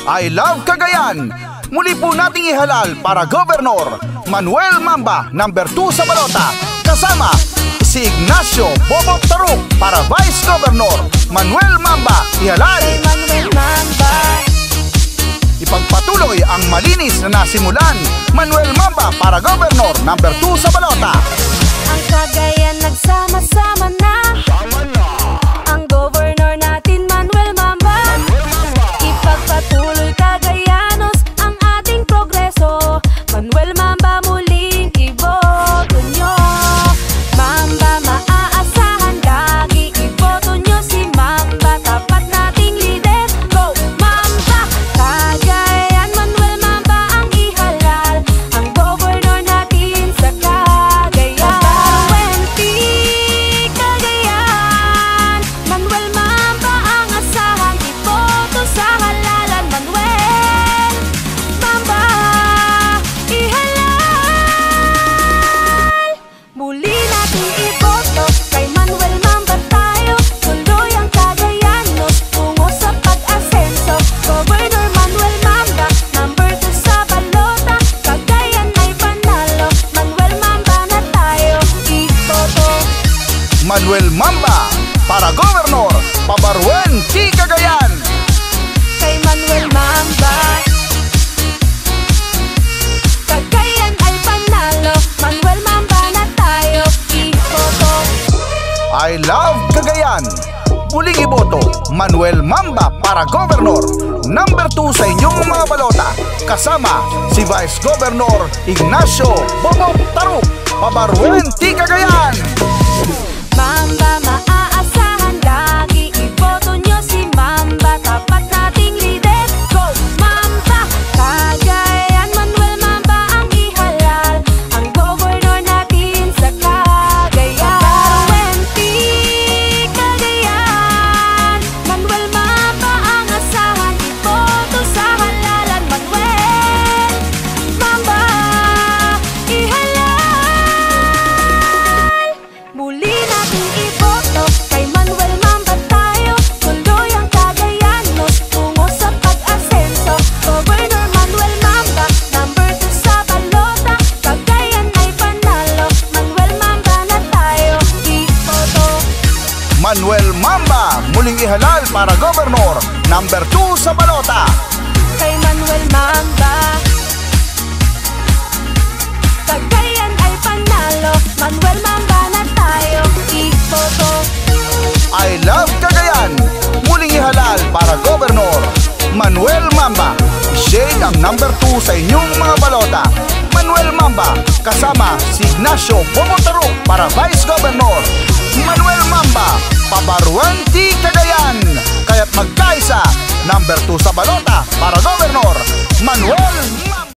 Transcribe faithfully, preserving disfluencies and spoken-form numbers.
I love Cagayan. Muli po nating ihalal para Governor Manuel Mamba, number two sa balota. Kasama si Ignacio Bobo Taruk para Vice Governor Manuel Mamba. Ihalal Kay Manuel Mamba. Ipagpatuloy ang malinis na nasimulan. Manuel Mamba para Governor, number two sa balota. Ang Cagayan nagsama-sama na. Ang Governor natin Manuel Mamba. Ipagpatuloy Cagayanos ang ating progreso. Manuel Mamba muling iboto nyo. Mamba maaasahan, lagi iboto nyo si Mamba. Tapat nating leader, go Mamba. Cagayan Manuel Mamba ang ihalal, ang Governor natin sa Cagayan. Twenty Cagayan, Manuel Mamba ang asahan, iboto sa halalan. Manuel Mamba ihalal, muli nating iboto kay Manuel Mamba tayo. Tuloy ang Cagayanos tungo sa pag-asenso. Governor Manuel Mamba, number two sa balota. Cagayan ay panalo, Manuel Mamba na tayo iboto. Manuel Mamba para Governor, Pabaruen T. Cagayan. Kay Manuel Mamba, Cagayan ay panalo, Manuel Mamba na tayo iboto. I love Cagayan. Muling iboto, Manuel Mamba para Governor, number two sa inyong mga balota. Kasama si Vice Governor Ignacio Bobo Taruk, Pabaruen T. Cagayan. Mamba maaasahan, lagi iboto nyo si Mamba. Tapat nating leader, go Mamba. Cagayan Manuel Mamba ang ihalal, ang Governor natin sa Cagayan. Twenty Cagayan, Manuel Mamba ang asahan, iboto sa halalan. Manuel Mamba ihalal, muli nating iboto kay Manuel Mamba tayo. Tuloy ang Cagayanos tungo sa pag-asenso. Governor Manuel Mamba, number two sa balota. Cagayan ay panalo, Manuel Mamba na tayo iboto. Manuel Mamba muling ihalal para Governor, number two sa balota. Kay Manuel Mamba, Cagayan ay panalo, Manuel Mamba na tayo iboto. I love Cagayan. Muling ihalal para Governor Manuel Mamba. Shade ang number two sa inyong mga balota. Manuel Mamba kasama si Ignacio Bobo Taruk para Vice Governor Manuel Mamba, Pabaruen T. Cagayan. Kaya't magkaisa, number two sa balota.